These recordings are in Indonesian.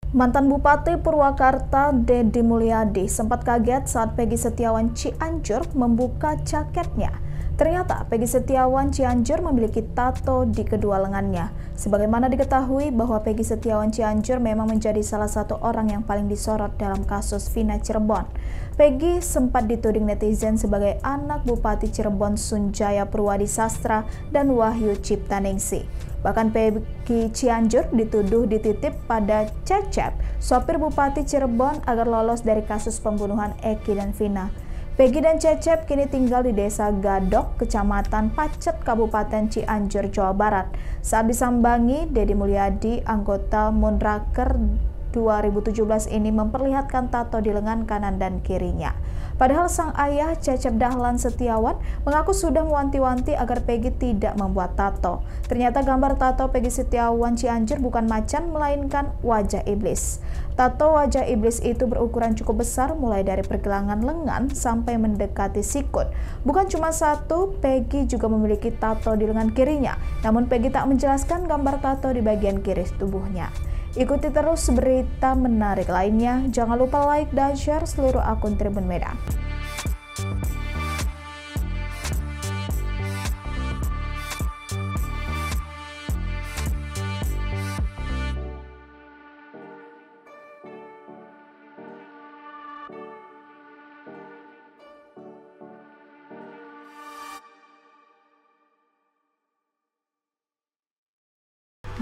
Mantan Bupati Purwakarta Deddy Mulyadi sempat kaget saat Peggy Setiawan Cianjur membuka jaketnya. Ternyata Peggy Setiawan Cianjur memiliki tato di kedua lengannya. Sebagaimana diketahui bahwa Peggy Setiawan Cianjur memang menjadi salah satu orang yang paling disorot dalam kasus Vina Cirebon. Peggy sempat dituding netizen sebagai anak Bupati Cirebon Sunjaya Purwadi Sastra dan Wahyu Ciptaningsih. Bahkan Peggy Cianjur dituduh dititip pada Cecep, sopir Bupati Cirebon agar lolos dari kasus pembunuhan Eki dan Vina. Peggy dan Cecep kini tinggal di Desa Gadok, Kecamatan Pacet, Kabupaten Cianjur, Jawa Barat. Saat disambangi, Deddy Mulyadi, anggota Munraker 2017 ini memperlihatkan tato di lengan kanan dan kirinya. Padahal sang ayah Cecep Dahlan Setiawan mengaku sudah mewanti-wanti agar Peggy tidak membuat tato. Ternyata gambar tato Peggy Setiawan Cianjur bukan macan melainkan wajah iblis. Tato wajah iblis itu berukuran cukup besar mulai dari pergelangan lengan sampai mendekati sikut. Bukan cuma satu, Peggy juga memiliki tato di lengan kirinya. Namun Peggy tak menjelaskan gambar tato di bagian kiri tubuhnya. Ikuti terus berita menarik lainnya. Jangan lupa like dan share seluruh akun Tribun Medan.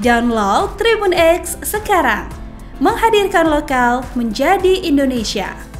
Download Tribun X sekarang, menghadirkan lokal menjadi Indonesia.